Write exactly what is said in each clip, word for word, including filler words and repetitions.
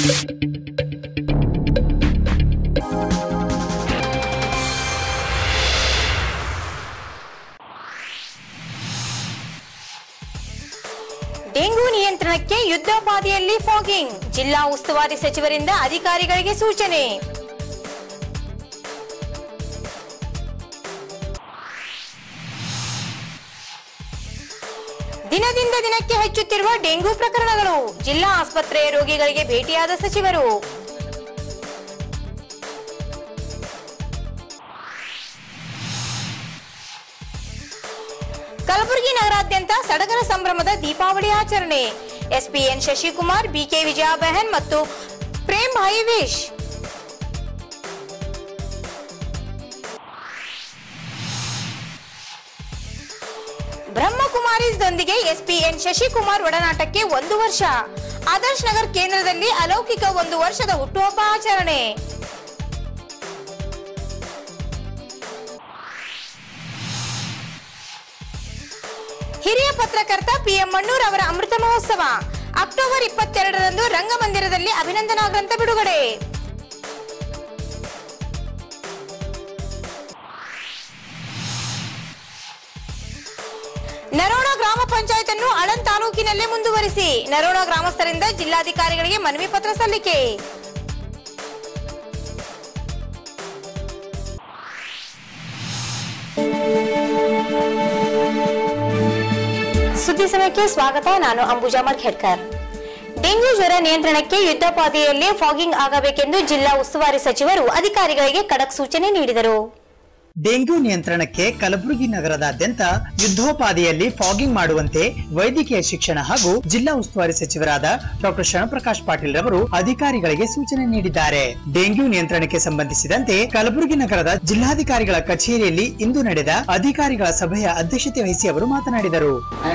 Dengue ನಿಯಂತ್ರಣಕ್ಕೆ ಯುದ್ಧೋಪಾದಿಯಲ್ಲಿ fogging, ಜಿಲ್ಲಾ ಉಸ್ತುವಾರಿ ಸಚಿವರಿಂದ ಅಧಿಕಾರಿಗಳಿಗೆ ಸೂಚನೆ. ದಿನದಿಂದ ದಿನಕ್ಕೆ ಹೆಚ್ಚುತ್ತಿರುವ ಡೆಂಗು ಪ್ರಕರಣಗಳು, ಜಿಲ್ಲಾ ಆಸ್ಪತ್ರೆಯ ರೋಗಿಗಳಿಗೆ ಭೇಟಿಯಾದ ಸಚಿವರು. ಕಲಬುರಗಿ ನಗರಾದ್ಯಂತ ಸಡಗರ ಸಂಭ್ರಮದ ದೀಪಾವಳಿ ಆಚರಣೆ. ಎಸ್ಪಿಎನ್ ಶಶಿಕುಮಾರ್, ಬಿಕೆ ವಿಜಯ ಬೆಹನ್ ಮತ್ತು ಪ್ರೇಮ್ ಭಾಯಿ ವಿಶ್. ಬ್ರಹ್ಮಕುಮಾರೀಸ್ದೊಂದಿಗೆ ಎಸ್ಪಿಎನ್ ಶಶಿಕುಮಾರ್ ಒಡನಾಟಕ್ಕೆ ಒಂದು ವರ್ಷ. ಆದರ್ಶ್ ನಗರ್ ಕೇಂದ್ರದಲ್ಲಿ ಅಲೌಕಿಕ ಒಂದು ವರ್ಷದ ಹುಟ್ಟುಹಬ್ಬ ಆಚರಣೆ. ಹಿರಿಯ ಪತ್ರಕರ್ತ ಪಿಎಂ ಮಣ್ಣೂರ್ ಅವರ ಅಮೃತ ಮಹೋತ್ಸವ ಅಕ್ಟೋಬರ್ ಇಪ್ಪತ್ತೆರಡರಂದು ರಂಗಮಂದಿರದಲ್ಲಿ ಅಭಿನಂದನಾ ಗ್ರಂಥ ಬಿಡುಗಡೆ. ನರೋಣ ಗ್ರಾಮ ಪಂಚಾಯತ್ ಅನ್ನು ಆಳಂದ್ ತಾಲೂಕಿನಲ್ಲೇ ಮುಂದುವರಿಸಿ, ನರೋಣ ಗ್ರಾಮಸ್ಥರಿಂದ ಜಿಲ್ಲಾಧಿಕಾರಿಗಳಿಗೆ ಮನವಿ ಪತ್ರ ಸಲ್ಲಿಕೆ. ಸುದ್ದಿ ಸಮಯಕ್ಕೆ ಸ್ವಾಗತ. ನಾನು ಅಂಬುಜಾ ಮರ್ಖೇಡ್ಕರ್. ಡೆಂಗ್ಯೂ ಜ್ವರ ನಿಯಂತ್ರಣಕ್ಕೆ ಯುದ್ಧೋಪಾದಿಯಲ್ಲಿ ಫಾಗಿಂಗ್ ಆಗಬೇಕೆಂದು ಜಿಲ್ಲಾ ಉಸ್ತುವಾರಿ ಸಚಿವರು ಅಧಿಕಾರಿಗಳಿಗೆ ಖಡಕ್ ಸೂಚನೆ ನೀಡಿದರು. ಡೆಂಗ್ಯೂ ನಿಯಂತ್ರಣಕ್ಕೆ ಕಲಬುರಗಿ ನಗರದಾದ್ಯಂತ ಯುದ್ಧೋಪಾದಿಯಲ್ಲಿ ಫಾಗಿಂಗ್ ಮಾಡುವಂತೆ ವೈದ್ಯಕೀಯ ಶಿಕ್ಷಣ ಹಾಗೂ ಜಿಲ್ಲಾ ಉಸ್ತುವಾರಿ ಸಚಿವರಾದ ಡಾಕ್ಟರ್ ಶರಣಪ್ರಕಾಶ್ ಪಾಟೀಲ್ ರವರು ಅಧಿಕಾರಿಗಳಿಗೆ ಸೂಚನೆ ನೀಡಿದ್ದಾರೆ. ಡೆಂಗ್ಯೂ ನಿಯಂತ್ರಣಕ್ಕೆ ಸಂಬಂಧಿಸಿದಂತೆ ಕಲಬುರಗಿ ನಗರದ ಜಿಲ್ಲಾಧಿಕಾರಿಗಳ ಕಚೇರಿಯಲ್ಲಿ ಇಂದು ನಡೆದ ಅಧಿಕಾರಿಗಳ ಸಭೆಯ ಅಧ್ಯಕ್ಷತೆ ವಹಿಸಿ ಅವರು ಮಾತನಾಡಿದರು.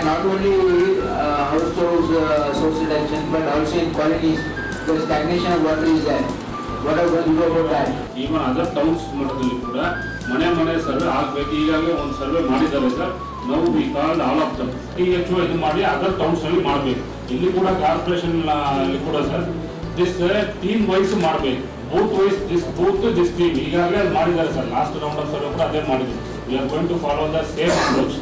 ಈವನ್ ಅದರ್ ಟೌನ್ಸ್ ಮಟ್ಟದಲ್ಲಿ ಕೂಡ ಮನೆ ಮನೆ ಸರ್ವೆ ಆಗಬೇಕು. ಈಗಾಗಲೇ ಒಂದು ಸರ್ವೆ ಮಾಡಿದ್ದಾರೆ ಸರ್. ನಾವು we called all of them T H O ಇದು ಮಾಡಿ ಅದರ್ ಟೌನ್ಸ್ ಅಲ್ಲಿ ಮಾಡಬೇಕು. ಇಲ್ಲಿ ಕೂಡ ಕಾರ್ಪೊರೇಷನ್ ಅಲ್ಲಿ ಕೂಡ ಸರ್ ದಿಸ್ ಟೀಮ್ ವೈಸ್ ಮಾಡಬೇಕು. Booth wise this booth this team ಈಗಾಗಲೇ ಅದು ಮಾಡಿದ್ದಾರೆ sir. Last round of survey ಕೂಡ ಅದೇ ಮಾಡಿದ್ರು. We are going to follow the same approach.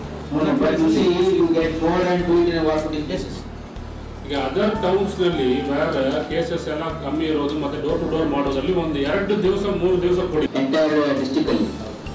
ಈಗ ಅದರ್ ಟೌನ್ಸ್ ನಲ್ಲಿ ಕೇಸಸ್ ಎಲ್ಲ ಕಮ್ಮಿ ಇರೋದು ಮತ್ತೆ ಡೋರ್ ಟು ಡೋರ್ ಮಾಡೋದ್ರಲ್ಲಿ ಒಂದು ಎರಡು ದಿವಸ ಮೂರು ದಿವಸ ಕೊಡಿ ಎಂಟೈರ್ ಡಿಸ್ಟ್ರಿಕ್ಟ್ ಅಲ್ಲಿ.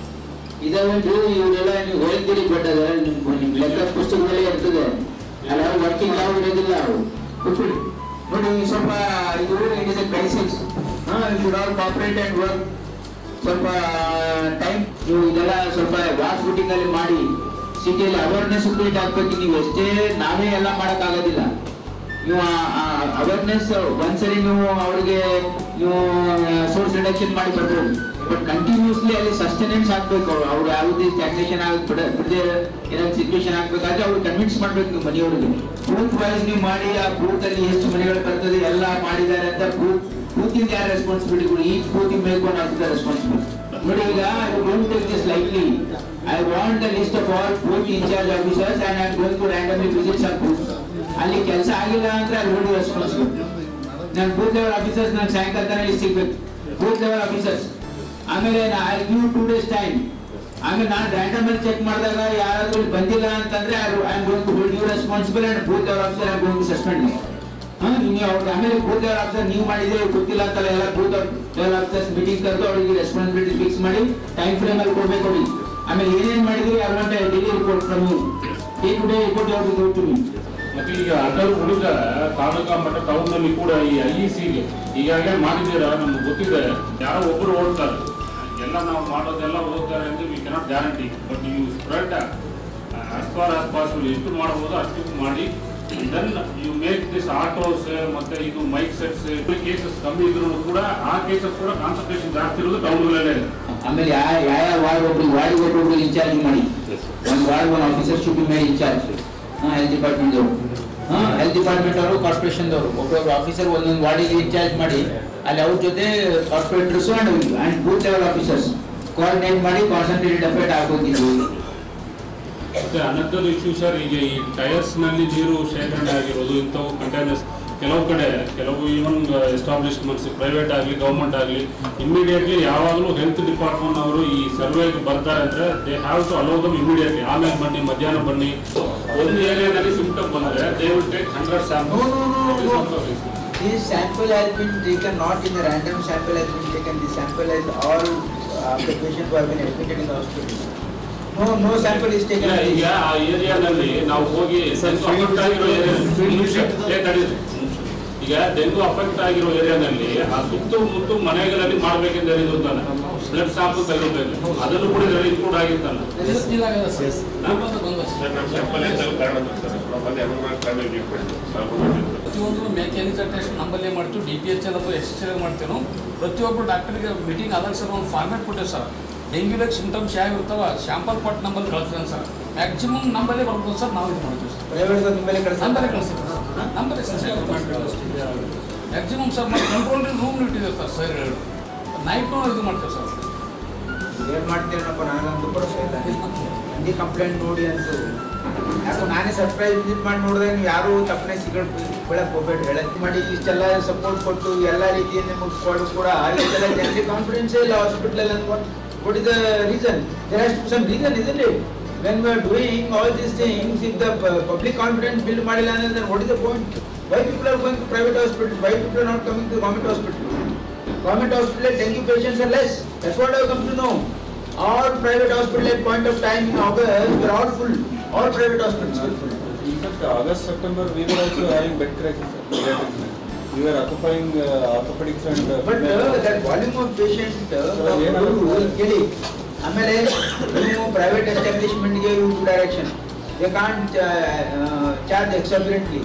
ಇದೊಂದು ಇವರೆಲ್ಲ ನೀವು ಹೇಳ್ತೀರಿ, ಬಟ್ ನಿಮ್ ಲೆಕ್ಕ ಪುಸ್ತಕದಲ್ಲೇ ಇರ್ತದೆ. ಅಲ್ಲ ವರ್ಕಿಂಗ್ ಯಾವ ಇರೋದಿಲ್ಲ. ಅವರು ನೋಡಿ ಸ್ವಲ್ಪ ಇದು ಇಟ್ ಇಸ್ ಎ ಕ್ರೈಸಿಸ್. ಹಾ you should all cooperate and work. ಸ್ವಲ್ಪ ಟೈಮ್ ನೀವು ಇದೆಲ್ಲ ಸ್ವಲ್ಪ ವಾಚ್ ಬುಟ್ಟಿಂಗ್ ಅಲ್ಲಿ ಮಾಡಿ ಸಿಟಿಯಲ್ಲಿ ಅವೇರ್ನೆಸ್ ಕ್ರಿಯೇಟ್ ಆಗ್ಬೇಕು. ನೀವು ಎಷ್ಟೇ ನಾವೇ ಎಲ್ಲ ಮಾಡಕ್ ಆಗೋದಿಲ್ಲ. ನೀವು ಅವೇರ್ನೆಸ್ ಒಂದ್ಸರಿ ನೀವು ಅವ್ರಿಗೆ ನೀವು ಸೋರ್ಸ್ ರಿಡಕ್ಷನ್ ಮಾಡಿ ಬರ್ಬೋದು, ಬಟ್ ಕಂಟಿನ್ಯೂಸ್ಲಿ ಅಲ್ಲಿ ಸಸ್ಟೆನೆನ್ಸ್ ಆಗ್ಬೇಕು. ಅವ್ರು ಯಾವುದೇ ಸ್ಟ್ಯಾಗ್ನೇಷನ್ ಆಗ ಬಿಡದೆ ಏನಾದ್ರು ಸಿಚುವೇಶನ್ ಆಗ್ಬೇಕಾದ್ರೆ ಅವ್ರು ಕನ್ವಿನ್ಸ್ ಮಾಡ್ಬೇಕು ನೀವು ಮನೆಯವ್ರಿಗೆ. ಬೂತ್ ವೈಸ್ ನೀವು ಮಾಡಿ ಆ ಬೂತ್ ಅಲ್ಲಿ ಎಷ್ಟು ಮನೆಗಳು ಬರ್ತದೆ ಎಲ್ಲ ಮಾಡಿದ್ದಾರೆ ಅಂತ ಬೂತ್ ಬೂತಿಂದ ಯಾರು ರೆಸ್ಪಾನ್ಸಿಬಿಲಿಟಿಗಳು, ಈಚ್ ಬೂತಿಂಗ್ ಬೇಕು ಅನ್ನೋದು ರೆಸ್ಪಾನ್ಸಿಬಿಲಿಟಿ. ನೋಡಿ ಈಗ I don't take this lightly. I want the list of all booth in charge officers and I am going to randomly visit some booth. ಅಲ್ಲಿ ಕೆಲಸ ಆಗಿಲ್ಲ ಅಂದ್ರೆ ಅಲ್ಲಿ ನೋಡಿ ರೆಸ್ಪಾನ್ಸಿಬಲ್. ನಾನು ಬೂತ್ ಲೆವೆಲ್ ಆಫೀಸರ್ಸ್ ನಾನು ಸಾಯಂಕಾಲ ತನಕ ಇಲ್ಲಿ ಸಿಗ್ಬೇಕು. ಬೂತ್ ಲೆವೆಲ್ ಆಫೀಸರ್ಸ್ ಆಮೇಲೆ I give two days time. ಆಮೇಲೆ ನಾನು ರ್ಯಾಂಡಮ್ ಅಲ್ಲಿ ಚೆಕ್ ಮಾಡಿದಾಗ ಯಾರಾದ್ರೂ ಬಂದಿಲ್ಲ ಅಂತಂದ್ರೆ I am going to hold you responsible and booth level officer I am going to suspend. ಹಾ ನೀವು ಅವ್ರಿಗೆ ಆಮೇಲೆ ಬೂತ್ ಲೆವೆಲ್ ಆಫೀಸರ್ ನೀವು ಮಾಡಿದ್ರೆ ಗೊತ್ತಿಲ್ಲ ಅಂತಲ್ಲ, ಎಲ್ಲ ಬೂತ್ ಲೆವೆಲ್ ಆಫೀಸರ್ಸ್ ಮೀಟಿಂಗ್ ಕರೆದು ಅವರಿಗೆ ರೆಸ್ಪಾನ್ಸಿಬಿಲಿಟಿ ಫಿಕ್ಸ್ ಮಾಡಿ ಟೈಮ್ ಫ್ರೇಮ್ ಅಲ್ಲಿ ಕೊಡ್ಬೇಕು ಅವ್ರಿಗೆ. ಆಮೇಲೆ ಏನೇನ್ ಮಾಡಿದ್ರಿ I want a daily report from you. Day to day report you have to give to me. ಮತ್ತೆ ಈಗ ಅದರ ಉಳಿದ ತಾಲೂಕಾ ಮಟ್ಟ ಟೌನ್ ನಲ್ಲಿ ಕೂಡ ಈ ಐ ಇ ಸಿಗೆ ಈಗಾಗಲೇ ಮಾಡಿದ್ದೀರಾ ನಮ್ಗೆ ಗೊತ್ತಿದೆ. ಯಾರೋ ಒಬ್ಬರು ಓಡ್ತಾರೆ, ಎಲ್ಲ ನಾವು ಮಾಡೋದೆಲ್ಲ ಓದ್ತಾರೆ ಎಂದು we cannot guarantee. But you spread as far as possible. ಎಷ್ಟು ಮಾಡಬಹುದು ಅಷ್ಟು ಮಾಡಿ. Then you make this autos ಮತ್ತೆ ಇದು ಮೈಕ್ ಸೆಟ್ಸ್ ಕೇಸಸ್ ಕಮ್ಮಿ ಇದ್ರು ಕೂಡ ಆ ಕೇಸಸ್ ಕೂಡ ಕಾನ್ಸಂಟ್ರೇಷನ್ ಜಾಸ್ತಿ ಇರೋದು ಟೌನ್ಗಳಲ್ಲೇ ಇದೆ. ಆಮೇಲೆ ಯಾವ ಯಾವ ವಾರ್ಡ್ ಒಬ್ರಿಗೆ ವಾರ್ಡ್ ಒಬ್ಬೊಬ್ರಿಗೆ ಇನ್ಚಾರ್ಜ್ ಮಾಡಿ. ಒಂದು ward one officer should be made in charge. ಹಾ ಹೆಲ್ತ್ ಡಿಪಾರ್ಟ್ಮೆಂಟ್ ಅವರು ಹಾ ಹೆಲ್ತ್ ಡಿಪಾರ್ಟ್ಮೆಂಟ್ ಅವರು ಕಾರ್ಪೊರೇಷನ್ ದವರು ಒಬ್ಬೊಬ್ಬರು ಆಫೀಸರ್ ಒಂದೊಂದು ವಾರ್ಡಿಗೆ ಇನ್ಚಾರ್ಜ್ ಮಾಡಿ ಅಲ್ಲಿ ಅವ್ರ ಜೊತೆ corporators and and booth level officers coordinate ಮಾಡಿ ಕಾನ್ಸಂಟ್ರೇಟೆಡ್ ಎಫರ್ಟ್ ಆಗೋಗಿದ್ವಿ. ಮತ್ತೆ ಅನದರ್ ಇಶ್ಯೂ ಸರ್, ಈಗ ಈ ಟೈರ್ಸ್ ನಲ್ಲಿ ನೀರು ಶೇಖರಣೆ ಆಗಿರೋದು ಇಂಥವು ಕಂಟೈನರ್ಸ್ ಕೆಲವು ಕಡೆ ಕೆಲವು ಈವನ್ ಎಸ್ಟಾಬ್ಲಿಷ್ಮೆಂಟ್ಸ್ ಪ್ರೈವೇಟ್ ಆಗಲಿ ಗೌರ್ಮೆಂಟ್ ಆಗಲಿ ಇಮಿಡಿಯೇಟ್ಲಿ ಯಾವಾಗಲೂ ಹೆಲ್ತ್ ಡಿಪಾರ್ಟ್ಮೆಂಟ್ ಅವರು ಈ ಸರ್ವೆಗೆ ಬರ್ತಾರೆ ಅಂದರೆ they have to allow them immediately. ಆಮೇಲೆ ಬನ್ನಿ, ಮಧ್ಯಾಹ್ನ ಬನ್ನಿ. ಒಂದು ಏರಿಯಾದಲ್ಲಿ ಸಿಂಪ್ಟಮ್ ಬಂದರೆ they will take hundred sample. This sample has been taken not in a random sample has been taken. The sample has all uh, the patients who have been admitted in the hospital. No, no sample is taken. ಈಗ ಆ ಏರಿಯಾದಲ್ಲಿ ನಾವು ಹೋಗಿ affect ಆಗಿರೋ ಈಗ dengue affect ಆಗಿರೋ ಏರಿಯಾದಲ್ಲಿ ಆ ಸುತ್ತಮುತ್ತ ಮನೆಗಳಲ್ಲಿ ಮಾಡ್ಬೇಕೆಂದು ಹೇಳಿರ್ತಾನೆ. ಬ್ಲಡ್ ಸ್ಯಾಂಪಲ್ ತೆಗಿಬೇಕು, ಅದನ್ನು ಕೂಡ ಇನ್ಕ್ಲೂಡ್ ಆಗಿರ್ತಾನೆ. ಪ್ರತಿಯೊಂದು ಮೆಕ್ಯಾನಿಕಲ್ ಟೆಸ್ಟ್ ನಮ್ಮಲ್ಲೇ ಮಾಡ್ತೀವಿ, ಡಿ ಪಿ ಎಚ್ ಎಲ್ ಅಥವಾ ಎಸ್ ಎಚ್ ಎಲ್ ಮಾಡ್ತೀವಿ ನಾವು. ಪ್ರತಿಯೊಬ್ಬರು ಡಾಕ್ಟರ್ಗೆ ಮೀಟಿಂಗ್ ಆದಾಗ ಸರ್ ಒಂದು ಫಾರ್ಮೇಟ್ ಕೊಟ್ಟೇವೆ ಸರ್. ಡೆಂಗ್ಯೂದಾಗ ಸಿಂಟಮ್ಸ್ ಯಾವ ಇರ್ತಾವ ಸ್ಯಾಂಪಲ್ ಕೊಟ್ಟು ನಮ್ಮಲ್ಲಿ ಕಳಿಸ್ತಾನೆ ಸರ್. ಮ್ಯಾಕ್ಸಿಮಮ್ ನಮ್ಮಲ್ಲೇ ಬರ್ಬೋದು ಸರ್, ನಾವು ಇದು ಮಾಡ್ತೀವಿ ಸರ್. ಪ್ರೈವೇಟ್ ನಿಮ್ಮಲ್ಲೇ ಕಳಿಸ್ತಾರೆ, ನಮ್ಮಲ್ಲೇ ಕಳಿಸ್ತೀವಿ ನಮ್ಮಲ್ಲೇ ಮ್ಯಾಕ್ಸಿಮಮ್ ಸರ್. ಮತ್ತು ಕಂಟ್ರೋಲ್ ರೂಮ್ ಇಟ್ಟಿದ್ದೇವೆ ಸರ್ ಸರ್ ಹೇಳಿ ನೈಟ್ನೂ ಇದು ಮಾಡ್ತೇವೆ ಸರ್. ಏನು ಮಾಡ್ತೀರಪ್ಪ, ನನಗಂತೂ ಭರೋಸೆ ಇಲ್ಲ. ಹಂಗೆ ಕಂಪ್ಲೇಂಟ್ ನೋಡಿ ಅಂತ ಯಾಕೋ ನಾನೇ ಸರ್ಪ್ರೈಸ್ ವಿಸಿಟ್ ಮಾಡಿ ನೋಡಿದ್ರೆ ನೀವು ಯಾರು ತಪ್ಪನೆ ಸಿಗಟ್ ಬೆಳಕ್ಕೆ ಹೋಗ್ಬೇಡಿ. ಹೇಳಕ್ಕೆ ಮಾಡಿ ಇಷ್ಟೆಲ್ಲ ಸಪೋರ್ಟ್ ಕೊಟ್ಟು ಎಲ್ಲ ರೀತಿಯಿಂದ ಮುಗಿಸ್ಕೊಂಡು ಕೂಡ ಇಷ್ಟೆಲ್ಲ ಜನರಿಗೆ ಕಾನ್ಫಿಡೆನ್ಸೇ ಇಲ್ಲ ಹಾಸ್ಪಿಟಲ್ ಅಂತ. what is the reason? There has to be some reason, isn't it? When we are doing all these things, if the public confidence build madila, then what is the point? Why people are going to private hospitals? Why people are not coming to government hospital? Government hospital dengue patients are less. That's what I have come to know. All private hospitals at point of time in August were all full. All private hospitals were full. In fact, August, September, we were also having bed crisis. We were occupying uh, orthopedics and. Uh, but uh, that volume of patients, ಕೇಳಿ ಆಮೇಲೆ ನೀವು private ಎಸ್ಟಾಬ್ಲಿಷ್ಮೆಂಟ್ಗೆ you direction they can't charge exorbitantly.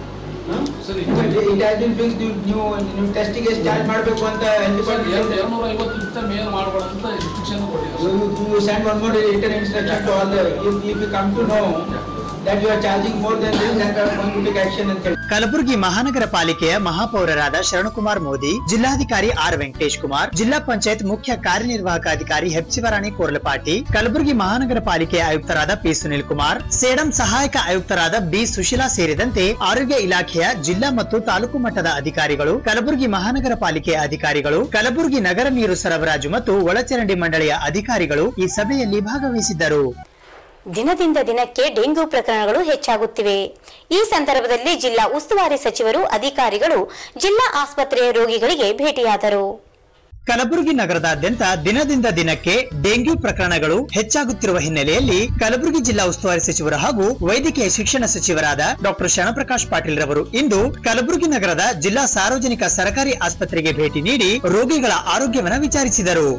It has been fixed. ನೀವು ನೀವು ಟೆಸ್ಟಿಗೆ charge ಮಾಡಬೇಕು ಅಂತ ಎರಡ್ನೂರ ಐವತ್ತು ಮೇಲೆ ಮಾಡಬಾರ್ದು ಅಂತ ಇನ್ಸ್ಟ್ರಕ್ಷನ್ ಕೊಟ್ಟಿದ್ದಾರೆ. You send one more return instruction to all the if if you come to know that you are charging more than this and are going to take action ಅಂತ ಹೇಳಿ. ಕಲಬುರಗಿ ಮಹಾನಗರ ಪಾಲಿಕೆಯ ಮಹಾಪೌರರಾದ ಶರಣಕುಮಾರ್ ಮೋದಿ, ಜಿಲ್ಲಾಧಿಕಾರಿ ಆರ್ ವೆಂಕಟೇಶ್ ಕುಮಾರ್, ಜಿಲ್ಲಾ ಪಂಚಾಯತ್ ಮುಖ್ಯ ಕಾರ್ಯನಿರ್ವಾಹಕ ಅಧಿಕಾರಿ ಹೆಪ್ಸಿವರಾಣಿ ಕೋರ್ಲಪಾಟಿ, ಕಲಬುರಗಿ ಮಹಾನಗರ ಪಾಲಿಕೆಯ ಆಯುಕ್ತರಾದ ಪಿ ಸುನಿಲ್ ಕುಮಾರ್, ಸೇಡಂ ಸಹಾಯಕ ಆಯುಕ್ತರಾದ ಬಿ ಸುಶೀಲಾ ಸೇರಿದಂತೆ ಆರೋಗ್ಯ ಇಲಾಖೆಯ ಜಿಲ್ಲಾ ಮತ್ತು ತಾಲೂಕು ಮಟ್ಟದ ಅಧಿಕಾರಿಗಳು, ಕಲಬುರಗಿ ಮಹಾನಗರ ಪಾಲಿಕೆಯ ಅಧಿಕಾರಿಗಳು, ಕಲಬುರಗಿ ನಗರ ನೀರು ಸರಬರಾಜು ಮತ್ತು ಒಳಚರಂಡಿ ಮಂಡಳಿಯ ಅಧಿಕಾರಿಗಳು ಈ ಸಭೆಯಲ್ಲಿ ಭಾಗವಹಿಸಿದ್ದರು. ದಿನದಿಂದ ದಿನಕ್ಕೆ ಡೆಂಗ್ಯೂ ಪ್ರಕರಣಗಳು ಹೆಚ್ಚಾಗುತ್ತಿವೆ. ಈ ಸಂದರ್ಭದಲ್ಲಿ ಜಿಲ್ಲಾ ಉಸ್ತುವಾರಿ ಸಚಿವರು, ಅಧಿಕಾರಿಗಳು ಜಿಲ್ಲಾ ಆಸ್ಪತ್ರೆಯ ರೋಗಿಗಳಿಗೆ ಭೇಟಿಯಾದರು. ಕಲಬುರಗಿ ನಗರದಾದ್ಯಂತ ದಿನದಿಂದ ದಿನಕ್ಕೆ ಡೆಂಗ್ಯೂ ಪ್ರಕರಣಗಳು ಹೆಚ್ಚಾಗುತ್ತಿರುವ ಹಿನ್ನೆಲೆಯಲ್ಲಿ ಕಲಬುರಗಿ ಜಿಲ್ಲಾ ಉಸ್ತುವಾರಿ ಸಚಿವರು ಹಾಗೂ ವೈದ್ಯಕೀಯ ಶಿಕ್ಷಣ ಸಚಿವರಾದ ಡಾಕ್ಟರ್ ಶರಣಪ್ರಕಾಶ್ ಪಾಟೀಲ್ ರವರು ಇಂದು ಕಲಬುರಗಿ ನಗರದ ಜಿಲ್ಲಾ ಸಾರ್ವಜನಿಕ ಸರ್ಕಾರಿ ಆಸ್ಪತ್ರೆಗೆ ಭೇಟಿ ನೀಡಿ ರೋಗಿಗಳ ಆರೋಗ್ಯವನ್ನು ವಿಚಾರಿಸಿದರು.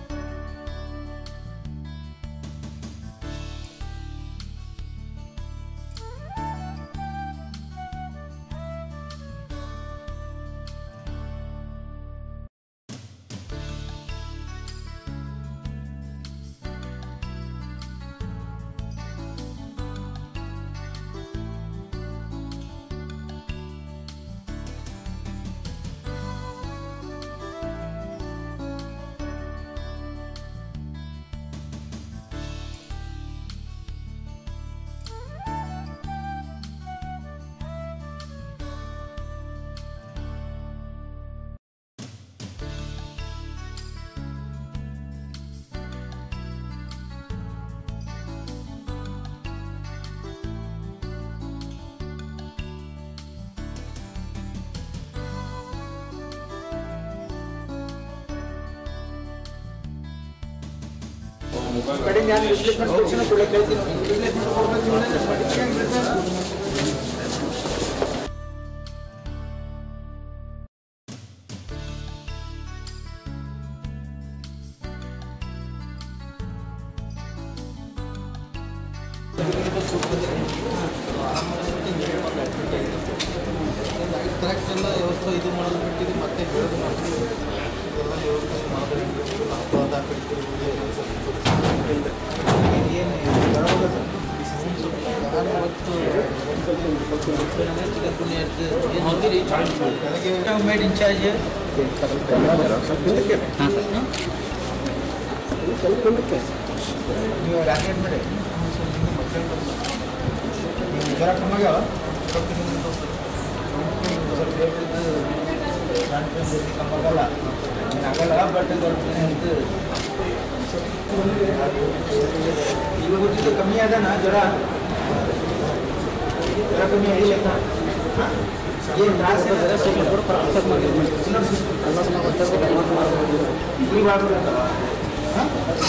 ಕಡೆಯಿಂದ ನಾನು ರಿಪ್ಲೇಸ್ಮೆಂಟ್ ಕೊಡ್ತೀನಿ ಕೂಡ ಕೇಳ್ತೀನಿ. ರಿಪ್ಲೇಸ್ಮೆಂಟ್ ಕೊಡ್ಬೇಕು ಎಲ್ಲ ವ್ಯವಸ್ಥೆ ಇದು ಮಾಡೋದು ಬಿಟ್ಟಿದ್ದು ಮತ್ತೆ ಬೆಳೆದು ಮಾಡ್ತೀವಿ ಎಲ್ಲ ವ್ಯವಸ್ಥೆ ಮಾಡಬೇಕು. ಮೇಡ್ ಇನ್ಚಾರ್ಜ್ ನೀವು ರಾಕೆಟ್ ಮಾಡಿ ಜ್ವರ ಕಮ್ಮಾಗ್ಯಾವ ಆಗಲ್ಲ ಆಗಲ್ಲ ಬಟ್ ಇದು ಈಗ ಗೊತ್ತಿದ್ದು ಕಮ್ಮಿ ಅದನ ಜ್ವರ ಜ್ವರ ಕಮ್ಮಿ ಆಗಿಲ್ಲ ಏನು ತ್ರಾಸ ಈಗ ಹಾಂ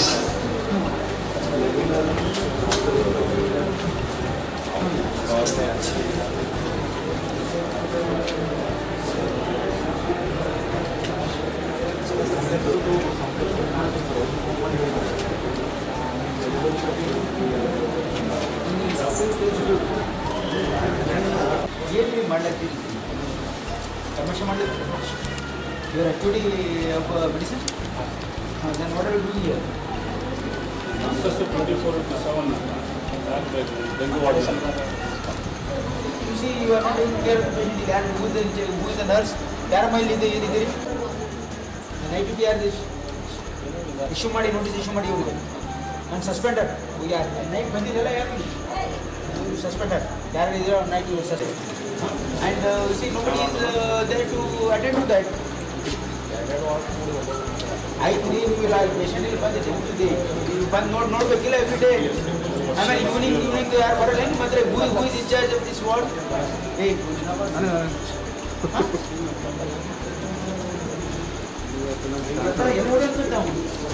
ಏನು ಮಾಡ್ಲತ್ತೀರಿ ತಮಾಷೆ ಮಾಡ್ಲತ್ತೀರಿ your actually of medicine then what are you doing here twenty four into seven dengue ward. You see, you are not taking care of the patient. You are who is the who is the nurse? ಯಾರ ಮೈಲಿ ಇದೆ ಏನಿದ್ದೀರಿ night duty ಯಾರು issue ಮಾಡಿ notice issue ಮಾಡಿ ಇವ್ರಿಗೆ ನಾನು suspender ಯಾರು ನೈಟ್ ಬಂದಿದ್ದೆಲ್ಲ ಯಾರು ಸಸ್ಪೆಂಡರ್ ಯಾರು ಇದ್ದೀರೋ night suspend and see nobody is there to attend to that ಆಯ್ತು ನೀವು ಪೇಷಂಟ್ ಇಲ್ಲಿ ಬಂದಿದೆ ನೀವು ಬಂದು ನೋಡಿ ನೋಡಬೇಕಿಲ್ಲ ಎವ್ರಿ ಡೇ ಆಮೇಲೆ ಈವ್ನಿಂಗ್ ಈವ್ನಿಂಗ್ ಯಾರು ಬರಲ್ಲ ಏನು ಮತ್ತೆ who who is in charge of this ward ಏ ಏನು ನೋಡಿ ಅಂತ ನಾವು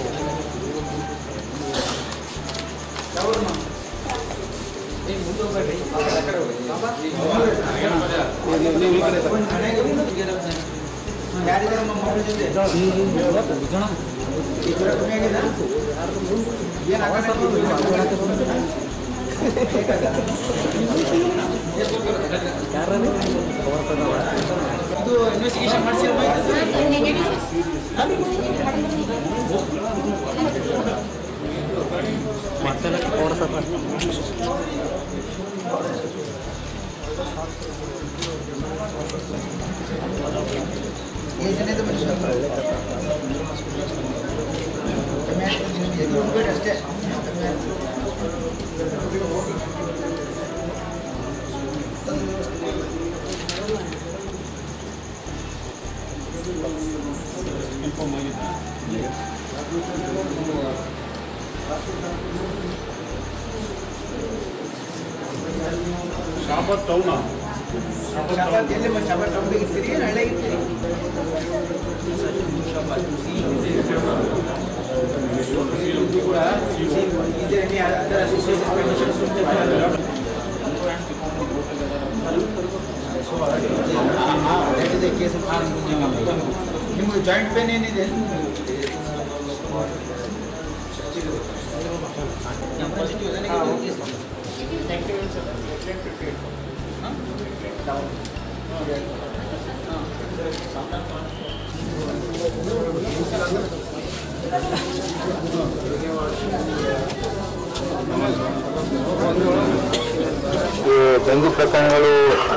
ಯಾವ್ದು ಏ ಮುಂದೆ ಹೋಗ್ಬೇಡ್ರಿ ಆ ಕಡೆ ಹೋಗಿ ಯಾರಿದ್ದಾರೆ ನಮ್ಮ ಮಕ್ಕಳ ಜೊತೆ ಈ ಜ್ವರ ಕಮ್ಮಿ ಆಗಿದೆ ಏನು ಇದು ಇನ್ವೆಸ್ಟಿಗೇಷನ್ ಮಾಡಿಸಿರೋ ಅಷ್ಟೇ ಇನ್ಫಾರ್ಮ್ ಆಗಿದ್ದ ಶಾಬತ್ ಟೌನಾ ಶಾಬಾದ್ ಎಲ್ಲಿ ಮತ್ತೆ ಶಾಬಾದ್ ಟೌನ್ಗೆ ಇರ್ತೀರಿ ಏನು ಹಳ್ಳಿಗೆ ಇರ್ತೀರಿ ಕೂಡ ಇದೆ ಅದರ ಅಸೋಸಿಯೇಷನ್ ಕಂಡೀಷನ್ಸ್ ಇದೆ ಕೇಸ್ ನಿಮಗೆ ಜಾಯಿಂಟ್ ಪೇನ್ ಏನಿದೆ ಡೆಂಗು ಪ್ರಕರಣಗಳು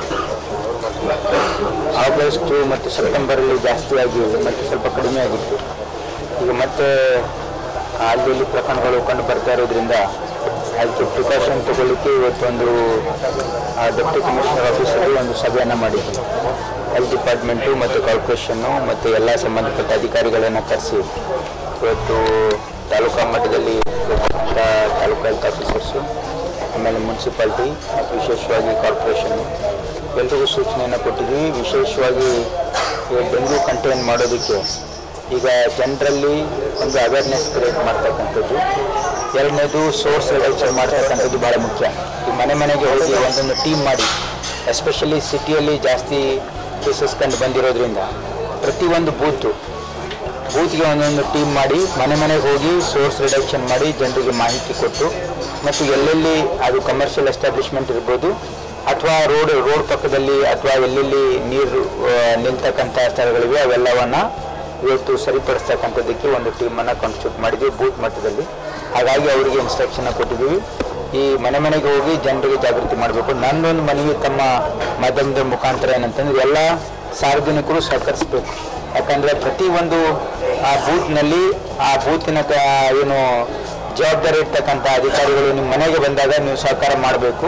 ಆಗಸ್ಟ್ ಮತ್ತು ಸೆಪ್ಟೆಂಬರಲ್ಲಿ ಜಾಸ್ತಿ ಆಗಿವೆ ಮತ್ತು ಸ್ವಲ್ಪ ಕಡಿಮೆ ಆಗಿತ್ತು. ಈಗ ಮತ್ತೆ ಅಲ್ಲಿ ಇಲ್ಲಿ ಪ್ರಕರಣಗಳು ಕಂಡು ಬರ್ತಾ ಇರೋದ್ರಿಂದ ಅದಕ್ಕೆ ಪ್ರಿಕಾಷನ್ ತಗೊಳ್ಳಿಕ್ಕೆ ಇವತ್ತೊಂದು ಡೆಪ್ಟಿ ಕಮಿಷನರ್ ಆಫೀಸಲ್ಲಿ ಒಂದು ಸಭೆಯನ್ನು ಮಾಡಿದ್ವಿ. ಹೆಲ್ತ್ ಡಿಪಾರ್ಟ್ಮೆಂಟು ಮತ್ತು ಕಾರ್ಪೊರೇಷನ್ನು ಮತ್ತು ಎಲ್ಲ ಸಂಬಂಧಪಟ್ಟ ಅಧಿಕಾರಿಗಳನ್ನು ಕರೆಸಿ ಇವತ್ತು ತಾಲೂಕಾ ಮಟ್ಟದಲ್ಲಿ ತಾಲೂಕು ಹೆಲ್ತ್ ಆಫೀಸರ್ಸು, ಆಮೇಲೆ ಮುನ್ಸಿಪಾಲ್ಟಿ, ವಿಶೇಷವಾಗಿ ಕಾರ್ಪೊರೇಷನ್ನು ಎಲ್ರಿಗೂ ಸೂಚನೆಯನ್ನು ಕೊಟ್ಟಿದ್ವಿ. ವಿಶೇಷವಾಗಿ ಡೆಂಗ್ಯೂ ಕಂಟೈನ್ ಮಾಡೋದಕ್ಕೆ ಈಗ ಜನರಲ್ಲಿ ಒಂದು ಅವೇರ್ನೆಸ್ ಕ್ರಿಯೇಟ್ ಮಾಡ್ತಕ್ಕಂಥದ್ದು, ಎರಡನೇದು ಸೋರ್ಸ್ ರಿಡಕ್ಷನ್ ಮಾಡ್ತಕ್ಕಂಥದ್ದು ಭಾಳ ಮುಖ್ಯ. ಈ ಮನೆ ಮನೆಗೆ ಹೋಗಿ ಒಂದೊಂದು ಟೀಮ್ ಮಾಡಿ, ಎಸ್ಪೆಷಲಿ ಸಿಟಿಯಲ್ಲಿ ಜಾಸ್ತಿ ಕೇಸಸ್ ಕಂಡು ಬಂದಿರೋದ್ರಿಂದ ಪ್ರತಿಯೊಂದು ಬೂತು ಬೂತ್ಗೆ ಒಂದೊಂದು ಟೀಮ್ ಮಾಡಿ ಮನೆ ಮನೆಗೆ ಹೋಗಿ ಸೋರ್ಸ್ ರಿಡಕ್ಷನ್ ಮಾಡಿ ಜನರಿಗೆ ಮಾಹಿತಿ ಕೊಟ್ಟು, ಮತ್ತು ಎಲ್ಲೆಲ್ಲಿ ಅದು ಕಮರ್ಷಿಯಲ್ ಎಸ್ಟಾಬ್ಲಿಷ್ಮೆಂಟ್ ಇರ್ಬೋದು ಅಥವಾ ರೋಡ್ ರೋಡ್ ಪಕ್ಕದಲ್ಲಿ ಅಥವಾ ಎಲ್ಲೆಲ್ಲಿ ನೀರು ನಿಲ್ತಕ್ಕಂಥ ಸ್ಥಳಗಳಿವೆ ಅವೆಲ್ಲವನ್ನು ಇವತ್ತು ಸರಿಪಡಿಸ್ತಕ್ಕಂಥದ್ದಕ್ಕೆ ಒಂದು ಟೀಮನ್ನು ಕಾನ್ಸ್ಟಿಟ್ಯೂಟ್ ಮಾಡಿದ್ವಿ ಬೂತ್ ಮಟ್ಟದಲ್ಲಿ. ಹಾಗಾಗಿ ಅವರಿಗೆ ಇನ್ಸ್ಟ್ರಕ್ಷನ್ ಕೊಟ್ಟಿದ್ದೀವಿ, ಈ ಮನೆ ಮನೆಗೆ ಹೋಗಿ ಜನರಿಗೆ ಜಾಗೃತಿ ಮಾಡಬೇಕು. ನನ್ನೊಂದು ಮನವಿ ತಮ್ಮ ಮಾಧ್ಯಮದ ಮುಖಾಂತರ ಏನಂತಂದರೆ ಎಲ್ಲ ಸಾರ್ವಜನಿಕರು ಸಹಕರಿಸಬೇಕು. ಯಾಕಂದರೆ ಪ್ರತಿಯೊಂದು ಆ ಬೂತ್ನಲ್ಲಿ ಆ ಬೂತಿನ ಏನು ಜವಾಬ್ದಾರಿ ಇರ್ತಕ್ಕಂಥ ಅಧಿಕಾರಿಗಳು ನಿಮ್ಮ ಮನೆಗೆ ಬಂದಾಗ ನೀವು ಸಹಕಾರ ಮಾಡಬೇಕು.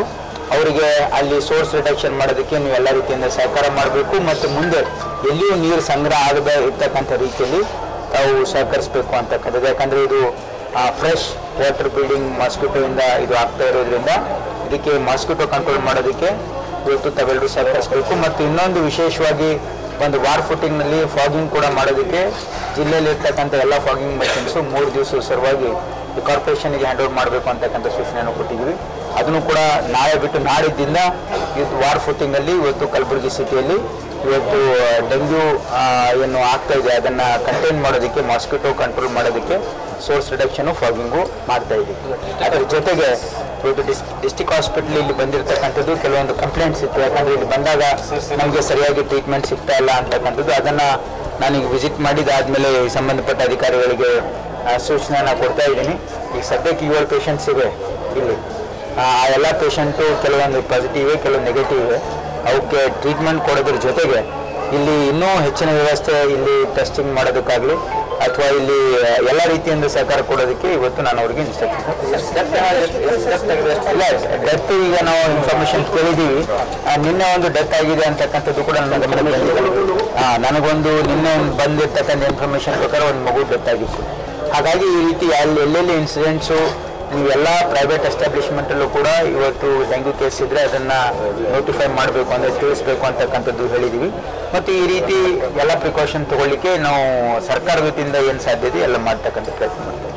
ಅವರಿಗೆ ಅಲ್ಲಿ ಸೋರ್ಸ್ ರಿಡಕ್ಷನ್ ಮಾಡೋದಕ್ಕೆ ನೀವು ಎಲ್ಲ ರೀತಿಯಿಂದ ಸಹಕಾರ ಮಾಡಬೇಕು ಮತ್ತು ಮುಂದೆ ಎಲ್ಲಿಯೂ ನೀರು ಸಂಗ್ರಹ ಆಗದೆ ಇರ್ತಕ್ಕಂಥ ರೀತಿಯಲ್ಲಿ ತಾವು ಸಹಕರಿಸಬೇಕು ಅಂತಕ್ಕಂಥದ್ದು. ಯಾಕಂದರೆ ಇದು ಫ್ರೆಶ್ ವಾಟರ್ ಬ್ರೀಡಿಂಗ್ ಮಾಸ್ಕಿಟೋಯಿಂದ ಇದು ಆಗ್ತಾ ಇರೋದ್ರಿಂದ ಇದಕ್ಕೆ ಮಾಸ್ಕಿಟೋ ಕಂಟ್ರೋಲ್ ಮಾಡೋದಕ್ಕೆ ಇವತ್ತು ತಾವೆಲ್ಲರೂ ಸಹಕರಿಸಬೇಕು. ಮತ್ತು ಇನ್ನೊಂದು ವಿಶೇಷವಾಗಿ ಒಂದು ವಾರ್ ಫುಟಿಂಗ್ನಲ್ಲಿ ಫಾಗಿಂಗ್ ಕೂಡ ಮಾಡೋದಕ್ಕೆ ಜಿಲ್ಲೆಯಲ್ಲಿ ಇರ್ತಕ್ಕಂಥ ಎಲ್ಲ ಫಾಗಿಂಗ್ ಮಷಿನ್ಸು ಮೂರು ದಿವಸ ಸಲುವಾಗಿ ಕಾರ್ಪೊರೇಷನ್ಗೆ ಹ್ಯಾಂಡ್ ಓವರ್ ಮಾಡಬೇಕು ಅಂತಕ್ಕಂಥ ಸೂಚನೆಯನ್ನು ಕೊಟ್ಟಿದ್ದೀವಿ. ಅದನ್ನು ಕೂಡ ನಾಳೆ ಬಿಟ್ಟು ನಾಡಿದ್ದಿಂದ ಇದು ವಾರ್ ಫುಟಿಂಗಲ್ಲಿ ಇವತ್ತು ಕಲಬುರಗಿ ಸಿಟಿಯಲ್ಲಿ ಇವತ್ತು ಡೆಂಗ್ಯೂ ಏನು ಆಗ್ತಾ ಇದೆ ಅದನ್ನು ಕಂಟೈನ್ ಮಾಡೋದಕ್ಕೆ ಮಾಸ್ಕಿಟೋ ಕಂಟ್ರೋಲ್ ಮಾಡೋದಕ್ಕೆ ಸೋರ್ಸ್ ರಿಡಕ್ಷನು ಫಾಗಿಂಗು ಮಾಡ್ತಾ ಇದ್ದೀವಿ. ಅದರ ಜೊತೆಗೆ ಇವತ್ತು ಡಿಸ್ ಡಿಸ್ಟಿಕ್ ಹಾಸ್ಪಿಟಲ್ ಇಲ್ಲಿ ಬಂದಿರತಕ್ಕಂಥದ್ದು ಕೆಲವೊಂದು ಕಂಪ್ಲೇಂಟ್ಸ್ ಇತ್ತು. ಯಾಕಂದರೆ ಇಲ್ಲಿ ಬಂದಾಗ ನಮಗೆ ಸರಿಯಾಗಿ ಟ್ರೀಟ್ಮೆಂಟ್ ಸಿಗ್ತಾ ಇಲ್ಲ ಅಂತಕ್ಕಂಥದ್ದು. ಅದನ್ನು ನಾನೀಗ ವಿಸಿಟ್ ಮಾಡಿದಾದ್ಮೇಲೆ ಸಂಬಂಧಪಟ್ಟ ಅಧಿಕಾರಿಗಳಿಗೆ ಸೂಚನೆಯನ್ನು ಕೊಡ್ತಾ ಇದ್ದೀನಿ. ಈಗ ಸದ್ಯಕ್ಕೆ ಏಳು ಪೇಷಂಟ್ಸ್ ಇವೆ ಇಲ್ಲಿ. ಆ ಎಲ್ಲ ಪೇಷಂಟು ಕೆಲವೊಂದು ಪಾಸಿಟಿವ್ ಇವೆ, ಕೆಲವು ನೆಗೆಟಿವ್ ಇವೆ. ಅವಕ್ಕೆ ಟ್ರೀಟ್ಮೆಂಟ್ ಕೊಡೋದ್ರ ಜೊತೆಗೆ ಇಲ್ಲಿ ಇನ್ನೂ ಹೆಚ್ಚಿನ ವ್ಯವಸ್ಥೆ ಇಲ್ಲಿ ಟೆಸ್ಟಿಂಗ್ ಮಾಡೋದಕ್ಕಾಗಲಿ ಅಥವಾ ಇಲ್ಲಿ ಎಲ್ಲ ರೀತಿಯಿಂದ ಸಹಕಾರ ಕೊಡೋದಕ್ಕೆ ಇವತ್ತು ನಾನು ಅವ್ರಿಗೆ ಇನ್ಸ್ಟ್ರಕ್ಷನ್ ಇಲ್ಲ. ಡೆತ್ ಈಗ ನಾವು ಇನ್ಫಾರ್ಮೇಶನ್ ಕೇಳಿದ್ದೀವಿ. ನಿನ್ನೆ ಒಂದು ಡೆತ್ ಆಗಿದೆ ಅಂತಕ್ಕಂಥದ್ದು ಕೂಡ ನನ್ನ ಗಮನಕ್ಕೆ ಬಂದಿದೆ. ನನಗೊಂದು ನಿನ್ನೆ ಬಂದಿರ್ತಕ್ಕಂಥ ಇನ್ಫಾರ್ಮೇಶನ್ ಪ್ರಕಾರ ಒಂದು ಮಗು ಡೆತ್ ಆಗಿತ್ತು. ಹಾಗಾಗಿ ಈ ರೀತಿ ಅಲ್ಲಿ ಎಲ್ಲೆಲ್ಲಿ ಇನ್ಸಿಡೆಂಟ್ಸು ನೀವೆಲ್ಲ ಪ್ರೈವೇಟ್ ಎಸ್ಟಾಬ್ಲಿಷ್ಮೆಂಟಲ್ಲೂ ಕೂಡ ಇವತ್ತು ಡೆಂಗ್ಯೂ ಕೇಸ್ ಇದ್ದರೆ ಅದನ್ನು ನೋಟಿಫೈ ಮಾಡಬೇಕು ಅಂದರೆ ತಿಳಿಸ್ಬೇಕು ಅಂತಕ್ಕಂಥದ್ದು ಹೇಳಿದ್ದೀವಿ. ಮತ್ತು ಈ ರೀತಿ ಎಲ್ಲ ಪ್ರಿಕಾಷನ್ ತೊಗೊಳ್ಳಿಕ್ಕೆ ನಾವು ಸರ್ಕಾರದ ವತಿಯಿಂದ ಏನು ಸಾಧ್ಯತೆ ಎಲ್ಲ ಮಾಡ್ತಕ್ಕಂಥ ಪ್ರಯತ್ನ ಮಾಡ್ತೀವಿ.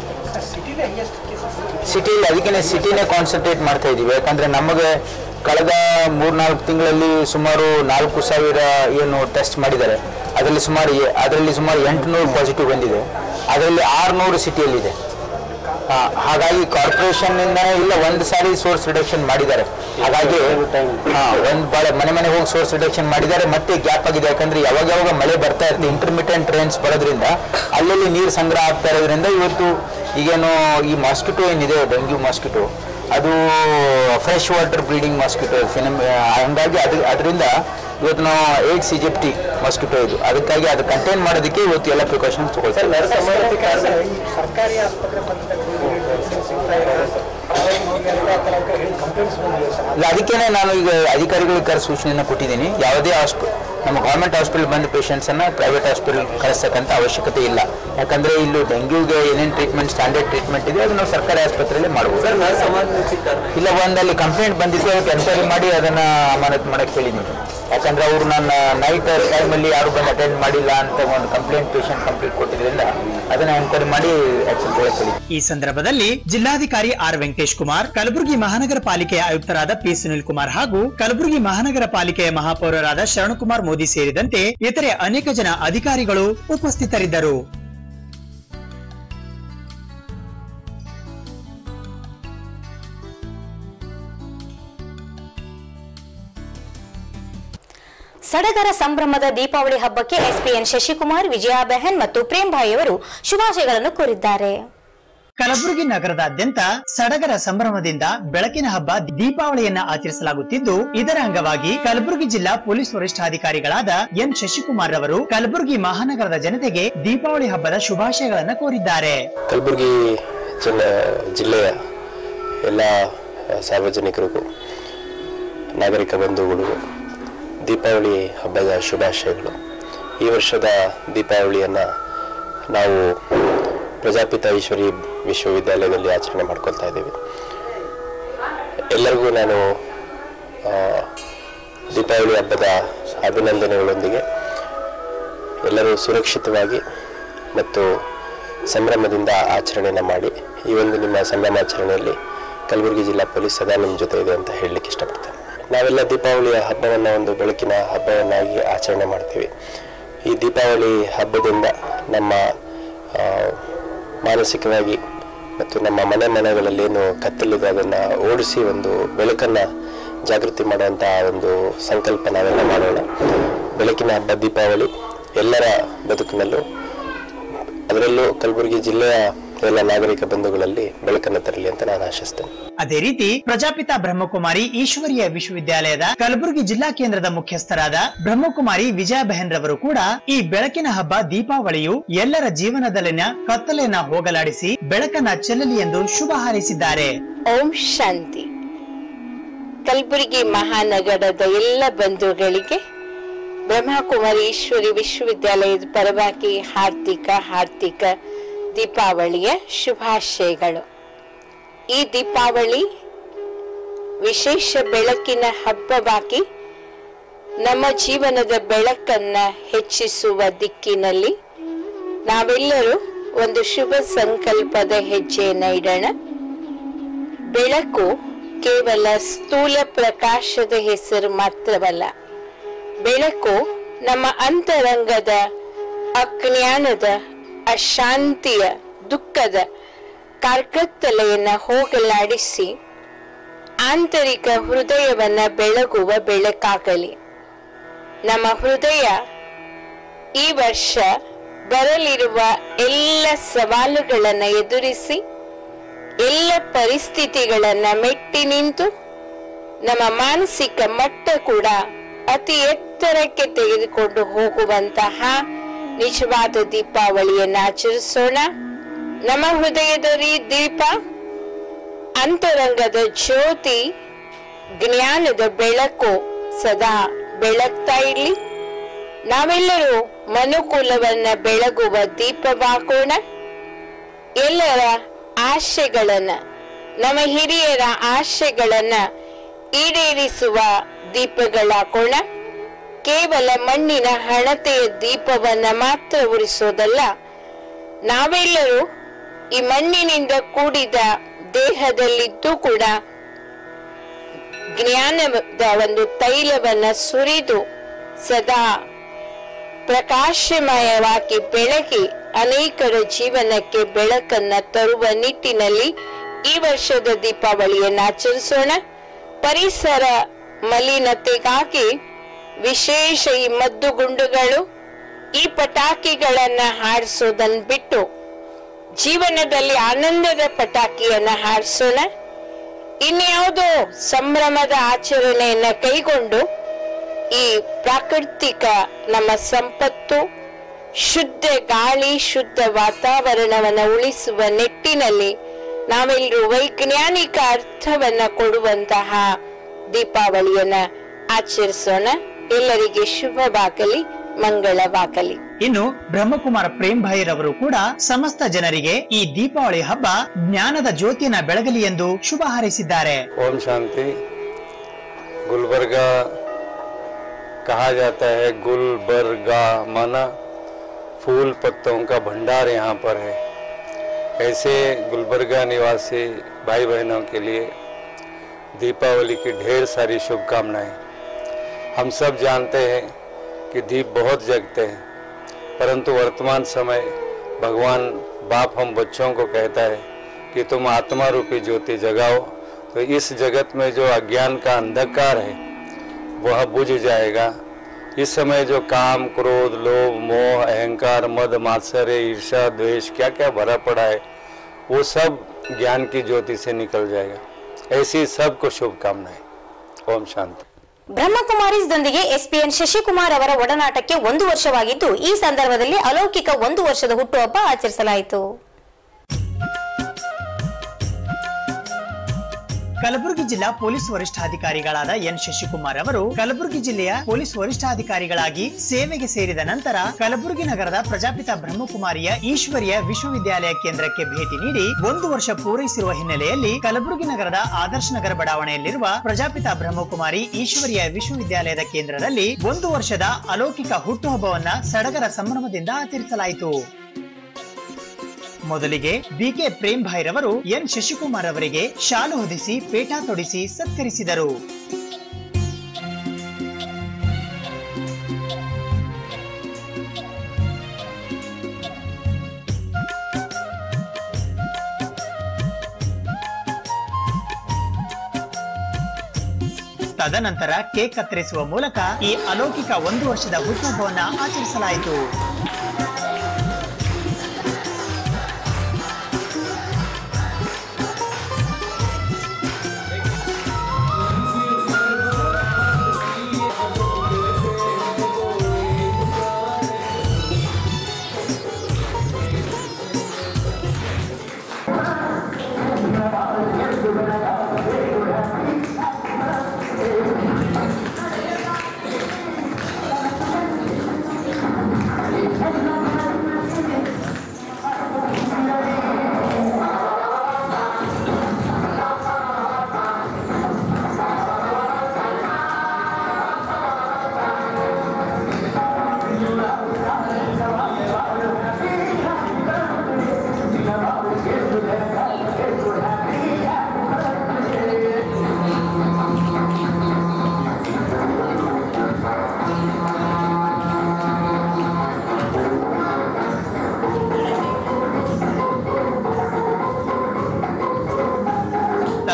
ಸಿಟಿಲಿ ಅದಕ್ಕೆ ಸಿಟಿನೇ ಕಾನ್ಸಂಟ್ರೇಟ್ ಮಾಡ್ತಾ ಇದ್ದೀವಿ. ಯಾಕಂದರೆ ನಮಗೆ ಕಳೆದ ಮೂರ್ನಾಲ್ಕು ತಿಂಗಳಲ್ಲಿ ಸುಮಾರು ನಾಲ್ಕು ಸಾವಿರ ಏನು ಟೆಸ್ಟ್ ಮಾಡಿದ್ದಾರೆ. ಅದರಲ್ಲಿ ಸುಮಾರು ಅದರಲ್ಲಿ ಸುಮಾರು ಎಂಟುನೂರು ಪಾಸಿಟಿವ್ ಬಂದಿದೆ. ಅದರಲ್ಲಿ ಆರುನೂರು ಸಿಟಿಯಲ್ಲಿದೆ. ಹಾಗಾಗಿ ಕಾರ್ಪೊರೇಷನ್ನಿಂದನೇ ಇಲ್ಲ ಒಂದು ಸಾರಿ ಸೋರ್ಸ್ ರಿಡಕ್ಷನ್ ಮಾಡಿದ್ದಾರೆ. ಹಾಗಾಗಿ ಒಂದು ಭಾಳ ಮನೆ ಮನೆ ಹೋಗಿ ಸೋರ್ಸ್ ರಿಡಕ್ಷನ್ ಮಾಡಿದ್ದಾರೆ. ಮತ್ತೆ ಗ್ಯಾಪ್ ಆಗಿದೆ. ಯಾಕಂದರೆ ಯಾವಾಗ ಯಾವಾಗ ಮಳೆ ಬರ್ತಾ ಇರ್ತದೆ, ಇಂಟರ್ಮಿಟೆಂಟ್ ರೇನ್ಸ್ ಬರೋದ್ರಿಂದ ಅಲ್ಲಲ್ಲಿ ನೀರು ಸಂಗ್ರಹ ಆಗ್ತಾ ಇರೋದ್ರಿಂದ ಇವತ್ತು ಈಗೇನು ಈ ಮಾಸ್ಕಿಟೋ ಏನಿದೆ ಡೆಂಗ್ಯೂ ಮಾಸ್ಕಿಟೋ ಅದು ಫ್ರೆಶ್ ವಾಟರ್ ಬ್ರೀಡಿಂಗ್ ಮಾಸ್ಕಿಟೋ ಫಿನಮ್. ಹಂಗಾಗಿ ಅದು ಅದರಿಂದ ಇವತ್ತು ನಾವು Aedes aegypti mosquito ಇದು. ಅದಕ್ಕಾಗಿ ಅದು ಕಂಟೈನ್ ಮಾಡೋದಕ್ಕೆ ಇವತ್ತು ಎಲ್ಲ ಪ್ರಿಕಾಷನ್ಸ್ ತಗೊಳ್ತಾರೆ. ಸರ್ಕಾರಿ ಆಸ್ಪತ್ರೆ ಇಲ್ಲ, ಅದಕ್ಕೇನೆ ನಾನು ಈಗ ಅಧಿಕಾರಿಗಳಿಗೆ ಕರೆ ಸೂಚನೆಯನ್ನು ಕೊಟ್ಟಿದ್ದೀನಿ. ಯಾವುದೇ ಹಾಸ್ಪಿ ನಮ್ಮ ಗೌರ್ಮೆಂಟ್ ಹಾಸ್ಪಿಟಲ್ ಬಂದ ಪೇಷಂಟ್ಸನ್ನು ಪ್ರೈವೇಟ್ ಹಾಸ್ಪಿಟಲ್ ಕಳಿಸ್ತಕ್ಕಂಥ ಅವಶ್ಯಕತೆ ಇಲ್ಲ. ಯಾಕಂದರೆ ಇಲ್ಲಿ ಡೆಂಗ್ಯೂಗೆ ಏನೇನು ಟ್ರೀಟ್ಮೆಂಟ್ ಸ್ಟ್ಯಾಂಡರ್ಡ್ ಟ್ರೀಟ್ಮೆಂಟ್ ಇದೆ ಅದು ನಾವು ಸರ್ಕಾರಿ ಆಸ್ಪತ್ರೆಯಲ್ಲಿ ಮಾಡ್ಬೋದು. ಇಲ್ಲ, ಒಂದಲ್ಲಿ ಕಂಪ್ಲೇಂಟ್ ಬಂದಿದ್ದು ಅದಕ್ಕೆ ಎನ್ಕ್ವೈರಿ ಮಾಡಿ ಅದನ್ನು ಅಮಾನತು ಮಾಡೋಕ್ಕೆ ಹೇಳಿದ್ದೀನಿ. ಯಾಕಂದರೆ ಅವರು ನನ್ನ ನೈಟ್ ಟೈಮಲ್ಲಿ ಯಾರು ಬಂದು ಅಟೆಂಡ್ ಮಾಡಿಲ್ಲ ಅಂತ ಒಂದು ಕಂಪ್ಲೇಂಟ್ ಪೇಷಂಟ್ ಕಂಪ್ಲೇಂಟ್ ಕೊಟ್ಟಿದ್ರಿಂದ ಅದನ್ನ ಎನ್ಕ್ವೈರಿ ಮಾಡಿ ಆಕ್ಷನ್ ತಗೊಳ್ಳಿ. ಈ ಸಂದರ್ಭದಲ್ಲಿ ಜಿಲ್ಲಾಧಿಕಾರಿ ಆರ್ ವೆಂಕಟೇಶ್ ಕುಮಾರ್, ಕಲಬುರಗಿ ಮಹಾನಗರ ಪಾಲಿಕೆಯ ಆಯುಕ್ತರಾದ ಪಿ ಸುನಿಲ್ ಕುಮಾರ್ ಹಾಗೂ ಕಲಬುರಗಿ ಮಹಾನಗರ ಪಾಲಿಕೆಯ ಮಹಾಪೌರರಾದ ಶರಣಕುಮಾರ್ ಮೋದಿ ಸೇರಿದಂತೆ ಇತರೆ ಅನೇಕ ಜನ ಅಧಿಕಾರಿಗಳು ಉಪಸ್ಥಿತರಿದ್ದರು. ಸಡಗರ ಸಂಭ್ರಮದ ದೀಪಾವಳಿ ಹಬ್ಬಕ್ಕೆ ಎಸ್ಪಿಎನ್ ಶಶಿಕುಮಾರ್, ವಿಜಯಾ ಬೆಹನ್ ಮತ್ತು ಪ್ರೇಮ್ ಭಾಯ್ ಅವರು ಶುಭಾಶಯಗಳನ್ನು ಕೋರಿದ್ದಾರೆ. ಕಲಬುರಗಿ ನಗರದಾದ್ಯಂತ ಸಡಗರ ಸಂಭ್ರಮದಿಂದ ಬೆಳಕಿನ ಹಬ್ಬ ದೀಪಾವಳಿಯನ್ನ ಆಚರಿಸಲಾಗುತ್ತಿದ್ದು, ಇದರ ಅಂಗವಾಗಿ ಕಲಬುರಗಿ ಜಿಲ್ಲಾ ಪೊಲೀಸ್ ವರಿಷ್ಠಾಧಿಕಾರಿಗಳಾದ ಎನ್ ಶಶಿಕುಮಾರ್ ಅವರು ಕಲಬುರಗಿ ಮಹಾನಗರದ ಜನತೆಗೆ ದೀಪಾವಳಿ ಹಬ್ಬದ ಶುಭಾಶಯಗಳನ್ನು ಕೋರಿದ್ದಾರೆ. ಕಲಬುರಗಿ ಜಿಲ್ಲೆಯ ಎಲ್ಲ ಸಾರ್ವಜನಿಕರಿಗೂ ನಾಗರಿಕ ಬಂಧುಗಳಿಗೂ ದೀಪಾವಳಿ ಹಬ್ಬದ ಶುಭಾಶಯಗಳು. ಈ ವರ್ಷದ ದೀಪಾವಳಿಯನ್ನು ನಾವು ಪ್ರಜಾಪಿತ ಈಶ್ವರಿ ವಿಶ್ವವಿದ್ಯಾಲಯದಲ್ಲಿ ಆಚರಣೆ ಮಾಡ್ಕೊಳ್ತಾ ಇದ್ದೀವಿ. ಎಲ್ಲರಿಗೂ ನಾನು ದೀಪಾವಳಿ ಹಬ್ಬದ ಅಭಿನಂದನೆಗಳೊಂದಿಗೆ ಎಲ್ಲರೂ ಸುರಕ್ಷಿತವಾಗಿ ಮತ್ತು ಸಂಭ್ರಮದಿಂದ ಆಚರಣೆಯನ್ನು ಮಾಡಿ ಈ ಒಂದು ನಿಮ್ಮ ಸಂಭ್ರಮಾಚರಣೆಯಲ್ಲಿ ಕಲಬುರಗಿ ಜಿಲ್ಲಾ ಪೊಲೀಸ್ ಸದಾ ನಿಮ್ಮ ಜೊತೆ ಇದೆ ಅಂತ ಹೇಳಲಿಕ್ಕೆ ಇಷ್ಟಪಡ್ತೇನೆ. ನಾವೆಲ್ಲ ದೀಪಾವಳಿಯ ಹಬ್ಬವನ್ನು ಒಂದು ಬೆಳಕಿನ ಹಬ್ಬವನ್ನಾಗಿ ಆಚರಣೆ ಮಾಡ್ತೀವಿ. ಈ ದೀಪಾವಳಿ ಹಬ್ಬದಿಂದ ನಮ್ಮ ಮಾನಸಿಕವಾಗಿ ಮತ್ತು ನಮ್ಮ ಮನೆ ಮನೆಗಳಲ್ಲೇನು ಕತ್ತಲಿದೆ ಅದನ್ನು ಓಡಿಸಿ ಒಂದು ಬೆಳಕನ್ನು ಜಾಗೃತಿ ಮಾಡುವಂಥ ಒಂದು ಸಂಕಲ್ಪ ನಾವೆಲ್ಲ ಮಾಡೋಣ. ಬೆಳಕಿನ ಹಬ್ಬ ದೀಪಾವಳಿ ಎಲ್ಲರ ಬದುಕಿನಲ್ಲೂ, ಅದರಲ್ಲೂ ಕಲಬುರಗಿ ಜಿಲ್ಲೆಯ ಎಲ್ಲ ನಾಗರಿಕ ಬಂಧುಗಳಲ್ಲಿ ಬೆಳಕನ್ನು ತರಲಿ ಅಂತ ನಾನು ಆಶಿಸ್ತೇನೆ. ಅದೇ ರೀತಿ ಪ್ರಜಾಪಿತ ಬ್ರಹ್ಮಕುಮಾರಿ ಈಶ್ವರೀಯ ವಿಶ್ವವಿದ್ಯಾಲಯದ ಕಲಬುರಗಿ ಜಿಲ್ಲಾ ಕೇಂದ್ರದ ಮುಖ್ಯಸ್ಥರಾದ ಬ್ರಹ್ಮಕುಮಾರಿ ವಿಜಯ ಬೆಹನ್ ರವರು ಕೂಡ ಈ ಬೆಳಕಿನ ಹಬ್ಬ ದೀಪಾವಳಿಯು ಎಲ್ಲರ ಜೀವನದಲ್ಲಿನ ಕತ್ತಲೆಯನ್ನ ಹೋಗಲಾಡಿಸಿ ಬೆಳಕನ್ನ ಚೆಲ್ಲಲಿ ಎಂದು ಶುಭ ಹಾರೈಸಿದ್ದಾರೆ. ಓಂ ಶಾಂತಿ. ಕಲಬುರಗಿ ಮಹಾನಗರದ ಎಲ್ಲ ಬಂಧುಗಳಿಗೆ ಬ್ರಹ್ಮಕುಮಾರಿ ಈಶ್ವರಿ ವಿಶ್ವವಿದ್ಯಾಲಯದ ಪರವಾಗಿ ಹಾರ್ದಿಕ ಹಾರ್ದಿಕ ದೀಪಾವಳಿಯ ಶುಭಾಶಯಗಳು. ಈ ದೀಪಾವಳಿ ವಿಶೇಷ ಬೆಳಕಿನ ಹಬ್ಬವಾಗಿ ನಮ್ಮ ಜೀವನದ ಬೆಳಕನ್ನ ಹೆಚ್ಚಿಸುವ ದಿಕ್ಕಿನಲ್ಲಿ ನಾವೆಲ್ಲರೂ ಒಂದು ಶುಭ ಸಂಕಲ್ಪದ ಹೆಜ್ಜೆಯನ್ನ ಇಡೋಣ. ಬೆಳಕು ಕೇವಲ ಸ್ಥೂಲ ಪ್ರಕಾಶದ ಹೆಸರು ಮಾತ್ರವಲ್ಲ, ಬೆಳಕು ನಮ್ಮ ಅಂತರಂಗದ ಅಜ್ಞಾನದ, ಅಶಾಂತಿಯ, ದುಃಖದ ಕಾರ್ಕತ್ತಲೆಯನ್ನ ಹೋಗಲಾಡಿಸಿ ಆಂತರಿಕ ಹೃದಯವನ್ನ ಬೆಳಗುವ ಬೆಳಕಾಗಲಿ. ನಮ್ಮ ಹೃದಯ ಈ ವರ್ಷ ಬರಲಿರುವ ಎಲ್ಲ ಸವಾಲುಗಳನ್ನು ಎದುರಿಸಿ ಎಲ್ಲ ಪರಿಸ್ಥಿತಿಗಳನ್ನ ಮೆಟ್ಟಿ ನಿಂತು ನಮ್ಮ ಮಾನಸಿಕ ಮಟ್ಟ ಕೂಡ ಅತಿ ಎತ್ತರಕ್ಕೆ ತೆಗೆದುಕೊಂಡು ಹೋಗುವಂತಹ ನಿಜವಾದ ದೀಪಾವಳಿಯನ್ನು ಆಚರಿಸೋಣ. ನಮ್ಮ ಹೃದಯದ ದೀಪ, ಅಂತರಂಗದ ಜ್ಯೋತಿ, ಜ್ಞಾನದ ಬೆಳಕು ಸದಾ ಬೆಳಗ್ತಾ ಇರಲಿ. ನಾವೆಲ್ಲರೂ ಮನುಕುಲವನ್ನ ಬೆಳಗುವ ದೀಪವಾಗೋಣ. ಎಲ್ಲರ ಆಶೆಗಳನ್ನ, ನಮ್ಮ ಹಿರಿಯರ ಆಶೆಗಳನ್ನ ಈಡೇರಿಸುವ ದೀಪಗಳಾಗೋಣ. ಕೇವಲ ಮಣ್ಣಿನ ಹಣತೆಯ ದೀಪವನ್ನ ಮಾತ್ರ ಉರಿಸೋದಲ್ಲ, ನಾವೆಲ್ಲರೂ ಈ ಮಣ್ಣಿನಿಂದ ಕೂಡಿದ ದೇಹದಲ್ಲಿದ್ದು ಕೂಡ ಜ್ಞಾನದ ಒಂದು ತೈಲವನ್ನ ಸುರಿದು ಸದಾ ಪ್ರಕಾಶಮಯವಾಗಿ ಬೆಳಗಿ ಅನೇಕರ ಜೀವನಕ್ಕೆ ಬೆಳಕನ್ನ ತರುವ ನಿಟ್ಟಿನಲ್ಲಿ ಈ ವರ್ಷದ ದೀಪಾವಳಿಯನ್ನು ಆಚರಿಸೋಣ. ಪರಿಸರ ಮಲಿನತೆಗಾಗಿ ವಿಶೇಷ ಈ ಮದ್ದುಗುಂಡುಗಳು, ಈ ಪಟಾಕಿಗಳನ್ನ ಹಾರಿಸೋದನ್ನ ಬಿಟ್ಟು ಜೀವನದಲ್ಲಿ ಆನಂದದ ಪಟಾಕಿಯನ್ನ ಹಾರಿಸೋಣ. ಇನ್ಯಾವುದೋ ಸಂಭ್ರಮದ ಆಚರಣೆಯನ್ನ ಕೈಗೊಂಡು ಈ ಪ್ರಾಕೃತಿಕ ನಮ್ಮ ಸಂಪತ್ತು, ಶುದ್ಧ ಗಾಳಿ, ಶುದ್ಧ ವಾತಾವರಣವನ್ನ ಉಳಿಸುವ ನಿಟ್ಟಿನಲ್ಲಿ ನಾವೆಲ್ಲರೂ ವೈಜ್ಞಾನಿಕ ಅರ್ಥವನ್ನ ಕೊಡುವಂತಹ ದೀಪಾವಳಿಯನ್ನ ಆಚರಿಸೋಣ. ಎಲ್ಲರಿಗೆ ಶುಭವಾಗಲಿ, ಮಂಗಳವಾಗಲಿ. ಇನ್ನು ಬ್ರಹ್ಮಕುಮಾರ ಪ್ರೇಮ್ ಭಾಯಿ ರವರು ಕೂಡ ಸಮಸ್ತ ಜನರಿಗೆ ಈ ದೀಪಾವಳಿ ಹಬ್ಬ ಜ್ಞಾನದ ಜ್ಯೋತಿಯನ್ನ ಬೆಳಗಲಿ ಎಂದು ಶುಭ ಹಾರೈಸಿದ್ದಾರೆ. ओम शांति। गुलबर्गा कहा जाता है, गुलबर्गा माना फूल पत्तों का भंडार यहाँ पर है। ऐसे गुलबर्गा निवासी भाई बहनों के लिए दीपावली की ढेर सारी शुभकामनाएं। हम सब जानते हैं कि दीप बहुत जगते हैं, परंतु वर्तमान समय भगवान बाप हम बच्चों को कहता है कि तुम आत्मा रूपी ज्योति जगाओ, तो इस जगत में जो अज्ञान का अंधकार है वह बुझ जाएगा। इस समय जो काम, क्रोध, लोभ, मोह, अहंकार, मद, मात्सर्य, ईर्ष्या, द्वेष क्या क्या भरा पड़ा है वो सब ज्ञान की ज्योति से निकल जाएगा। ऐसी सबको शुभकामनाएं। ओम शांति। ಬ್ರಹ್ಮಕುಮಾರೀಸ್ ದೊಂದಿಗೆ ಎಸ್ಪಿಎನ್ ಶಶಿಕುಮಾರ್ ಅವರ ಒಡನಾಟಕ್ಕೆ ಒಂದು ವರ್ಷವಾಗಿದ್ದು, ಈ ಸಂದರ್ಭದಲ್ಲಿ ಅಲೌಕಿಕ ಒಂದು ವರ್ಷದ ಹುಟ್ಟುಹಬ್ಬ ಆಚರಿಸಲಾಯಿತು. ಕಲಬುರಗಿ ಜಿಲ್ಲಾ ಪೊಲೀಸ್ ವರಿಷ್ಠಾಧಿಕಾರಿಗಳಾದ ಎನ್ ಶಶಿಕುಮಾರ್ ಅವರು ಕಲಬುರಗಿ ಜಿಲ್ಲೆಯ ಪೊಲೀಸ್ ವರಿಷ್ಠಾಧಿಕಾರಿಗಳಾಗಿ ಸೇವೆಗೆ ಸೇರಿದ ನಂತರ ಕಲಬುರಗಿ ನಗರದ ಪ್ರಜಾಪಿತ ಬ್ರಹ್ಮಕುಮಾರಿಯ ಈಶ್ವರಿಯ ವಿಶ್ವವಿದ್ಯಾಲಯ ಕೇಂದ್ರಕ್ಕೆ ಭೇಟಿ ನೀಡಿ ಒಂದು ವರ್ಷ ಪೂರೈಸಿರುವ ಹಿನ್ನೆಲೆಯಲ್ಲಿ ಕಲಬುರಗಿ ನಗರದ ಆದರ್ಶ ನಗರ ಬಡಾವಣೆಯಲ್ಲಿರುವ ಪ್ರಜಾಪಿತ ಬ್ರಹ್ಮಕುಮಾರಿ ಈಶ್ವರಿಯ ವಿಶ್ವವಿದ್ಯಾಲಯದ ಕೇಂದ್ರದಲ್ಲಿ ಒಂದು ವರ್ಷದ ಅಲೌಕಿಕ ಹುಟ್ಟುಹಬ್ಬವನ್ನ ಸಡಗರ ಸಂಭ್ರಮದಿಂದ ಆಚರಿಸಲಾಯಿತು. ಮೊದಲಿಗೆ ಬಿಕೆ ಪ್ರೇಮ್ ಭಾಯ್ ರವರು ಎನ್ ಶಶಿಕುಮಾರ್ ಅವರಿಗೆ ಶಾಲು ಹೊದಿಸಿ ಪೇಟ ತೊಡಿಸಿ ಸತ್ಕರಿಸಿದರು. ತದನಂತರ ಕೇಕ್ ಕತ್ತರಿಸುವ ಮೂಲಕ ಈ ಅಲೌಕಿಕ ಒಂದು ವರ್ಷದ ಹುಟ್ಟುಹಬ್ಬವನ್ನ ಆಚರಿಸಲಾಯಿತು.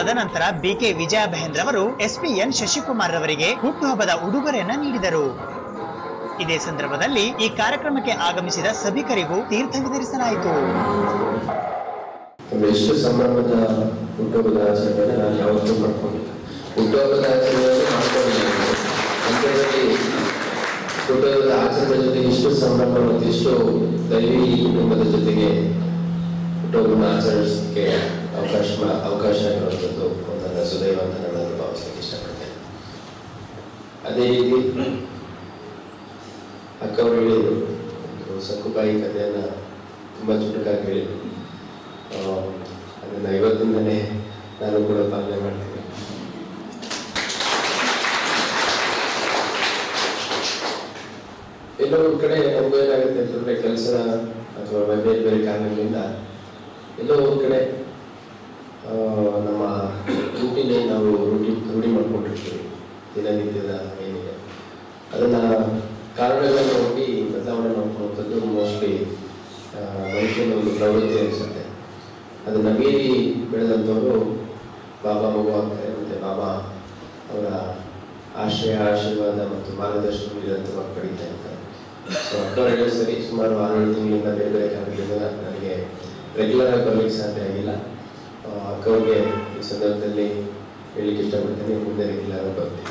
ತದನಂತರ ಬಿಕೆ ವಿಜಯಬೆಹನ್ ರವರು ಎಸ್ಪಿ ಎನ್ ಶಶಿಕುಮಾರ್ ರವರಿಗೆ ಹುಟ್ಟುಹಬ್ಬದ ಉಡುಗೊರೆಯನ್ನ ನೀಡಿದರು. ಇದೇ ಸಂದರ್ಭದಲ್ಲಿ ಈ ಕಾರ್ಯಕ್ರಮಕ್ಕೆ ಆಗಮಿಸಿದ ಸಭಿಕರಿಗೂ ತೀರ್ಥ ವಿತರಿಸಲಾಯಿತು. ಎಷ್ಟು ಸಂಭ್ರಮದ ಹುಟ್ಟುಹಬ್ಬದ ಆಚರಣೆ ನಾನು ಯಾವತ್ತೂ ಮಾಡ್ಕೊಂಡಿಲ್ಲ. ಹುಟ್ಟುಹಬ್ಬದ ಆಚರಣೆಯನ್ನು ಮಾಡ್ಕೊಂಡಿಲ್ಲ. ಅಂಥದ್ರಲ್ಲಿ ಹುಟ್ಟುಹಬ್ಬದ ಆಚರಣೆ ಜೊತೆಗೆ ಎಷ್ಟು ಸಂಭ್ರಮ ಮತ್ತು ಎಷ್ಟು ದೈವಿ ಕುಟುಂಬದ ಜೊತೆಗೆ ಹುಟ್ಟುಹಬ್ಬನ ಆಚರಿಸಲಿಕ್ಕೆ ಅವಕಾಶ ಅವಕಾಶ ಇರುವಂಥದ್ದು ನನ್ನ ಸುದೈವ ಅಂತ ನಾನು ಭಾವಿಸಲಿಕ್ಕೆ ಇಷ್ಟಪಡ್ತೇನೆ. ಅದೇ ರೀತಿ ಅಕ್ಕ ಅವರು ಹೇಳಿದರು, ಒಂದು ಸಕ್ಕುಬಾಯಿ ಕಥೆಯನ್ನು ತುಂಬ ಚುಟುಕಾಗಿ ಹೇಳಿದರು. ಅದನ್ನು ಇವತ್ತಿಂದಲೇ ನಾನು ಕೂಡ ಪಾಲನೆ ಮಾಡ್ತೀನಿ. ಎಲ್ಲೋ ಒಂದು ಕಡೆ ನಮಗೂ ಏನಾಗುತ್ತೆ ಅಂತಂದರೆ ಕೆಲಸ ಅಥವಾ ಬೇರೆ ಬೇರೆ ಕಾರಣಗಳಿಂದ ಎಲ್ಲೋ ಒಂದು ಕಡೆ ನಮ್ಮ ರೂಟಿನೇ ನಾವು ರೂಟಿ ರೂಢಿ ಮಾಡ್ಕೊಂಡಿರ್ತೀವಿ. ದಿನನಿತ್ಯದ ಏನಿದೆ ಅದನ್ನು ಕಾರಣಗಳನ್ನು ಹೋಗಿ ಬದಲಾವಣೆ ಮಾಡ್ಕೊಳ್ಳುವಂಥದ್ದು ಮೋಸ್ಟ್ಲಿ ಮನುಷ್ಯನ ಒಂದು ಪ್ರವೃತ್ತಿ ಅನಿಸುತ್ತೆ. ಅದನ್ನು ಮೀರಿ ಬೆಳೆದಂಥವರು ಬಾಬಾ ಮಗು ಆಗ್ತಾರೆ. ಮತ್ತು ಬಾಬಾ ಅವರ ಆಶ್ರಯ ಆಶೀರ್ವಾದ ಮತ್ತು ಮಾರ್ಗದರ್ಶನ ನಿರಂತರವಾಗಿ ಪಡೀತಾ ಇರ್ತಾರೆ. ಸೊ ಅಕ್ಕವ್ರು ಹೇಳೋ ಸರಿ, ಸುಮಾರು ಆರೇಳು ತಿಂಗಳಿಂದ ಬೇರೆ ಬೇರೆ ಕಾರಣಗಳಿಂದ ನನಗೆ ರೆಗ್ಯುಲರ್ ಆಗಿ ಬರಲಿಕ್ಕೆ ಸಾಧ್ಯ ಆಗಿಲ್ಲ. ಅಕ್ಕವ್ರಿಗೆ ಈ ಸಂದರ್ಭದಲ್ಲಿ ಹೇಳಲಿಕ್ಕೆ ಇಷ್ಟಪಡ್ತೀನಿ, ಮುಂದೆ ರೆಗ್ಯುಲರ್ ಆಗಿ ಬರ್ತೀನಿ.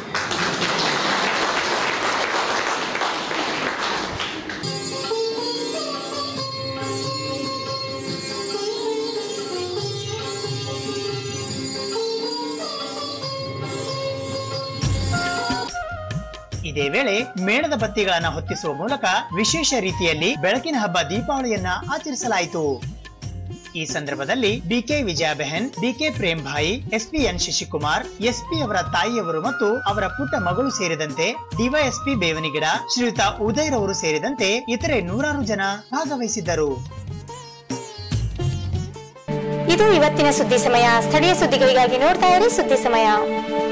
ಇದೇ ವೇಳೆ ಮೇಣದ ಬತ್ತಿಗಳನ್ನ ಹೊತ್ತಿಸುವ ಮೂಲಕ ವಿಶೇಷ ರೀತಿಯಲ್ಲಿ ಬೆಳಕಿನ ಹಬ್ಬ ದೀಪಾವಳಿಯನ್ನ ಆಚರಿಸಲಾಯಿತು. ಈ ಸಂದರ್ಭದಲ್ಲಿ B K Vijaya Behen, B K Prem Bhai, S P N Shashikumar, S P ಅವರ ತಾಯಿಯವರು ಮತ್ತು ಅವರ ಪುಟ್ಟ ಮಗಳು ಸೇರಿದಂತೆ ಡಿವೈಎಸ್ಪಿ ಬೇವನಿಗಿಡ, ಶ್ರೀಯುತ ಉದಯ್ ರವರು ಸೇರಿದಂತೆ ಇತರೆ ನೂರಾರು ಜನ ಭಾಗವಹಿಸಿದ್ದರು. ಇದು ಇವತ್ತಿನ ಸುದ್ದಿ ಸಮಯ. ಸ್ಥಳೀಯ ಸುದ್ದಿಗಳಿಗಾಗಿ ನೋಡ್ತಾ ಇರಿ ಸುದ್ದಿ ಸಮಯ.